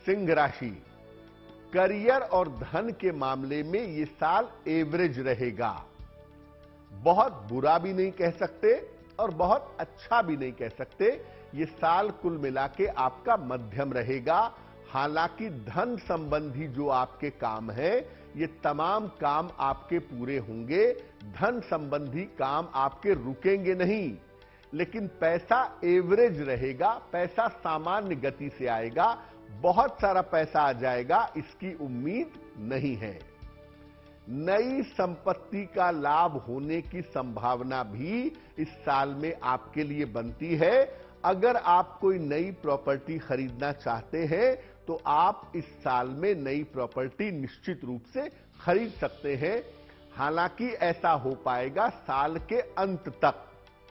सिंह राशि, करियर और धन के मामले में यह साल एवरेज रहेगा। बहुत बुरा भी नहीं कह सकते और बहुत अच्छा भी नहीं कह सकते। यह साल कुल मिला के आपका मध्यम रहेगा। हालांकि धन संबंधी जो आपके काम है, ये तमाम काम आपके पूरे होंगे। धन संबंधी काम आपके रुकेंगे नहीं, लेकिन पैसा एवरेज रहेगा। पैसा सामान्य गति से आएगा। बहुत सारा पैसा आ जाएगा, इसकी उम्मीद नहीं है। नई संपत्ति का लाभ होने की संभावना भी इस साल में आपके लिए बनती है। अगर आप कोई नई प्रॉपर्टी खरीदना चाहते हैं तो आप इस साल में नई प्रॉपर्टी निश्चित रूप से खरीद सकते हैं। हालांकि ऐसा हो पाएगा साल के अंत तक।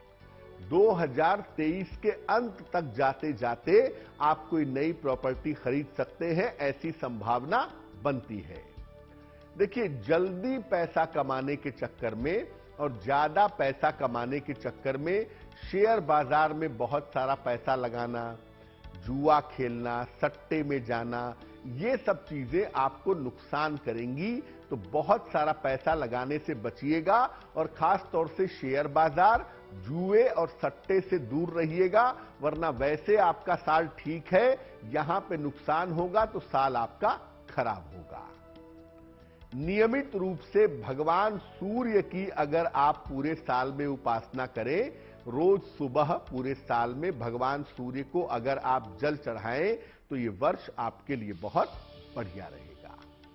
2023 के अंत तक जाते जाते आप कोई नई प्रॉपर्टी खरीद सकते हैं, ऐसी संभावना बनती है। देखिए, जल्दी पैसा कमाने के चक्कर में और ज्यादा पैसा कमाने के चक्कर में शेयर बाजार में बहुत सारा पैसा लगाना, जुआ खेलना, सट्टे में जाना, ये सब चीजें आपको नुकसान करेंगी। तो बहुत सारा पैसा लगाने से बचिएगा और खास तौर से शेयर बाजार, जुए और सट्टे से दूर रहिएगा, वरना वैसे आपका साल ठीक है, यहां पे नुकसान होगा तो साल आपका खराब होगा। नियमित रूप से भगवान सूर्य की अगर आप पूरे साल में उपासना करें, रोज सुबह पूरे साल में भगवान सूर्य को अगर आप जल चढ़ाएं, तो ये वर्ष आपके लिए बहुत बढ़िया रहेगा।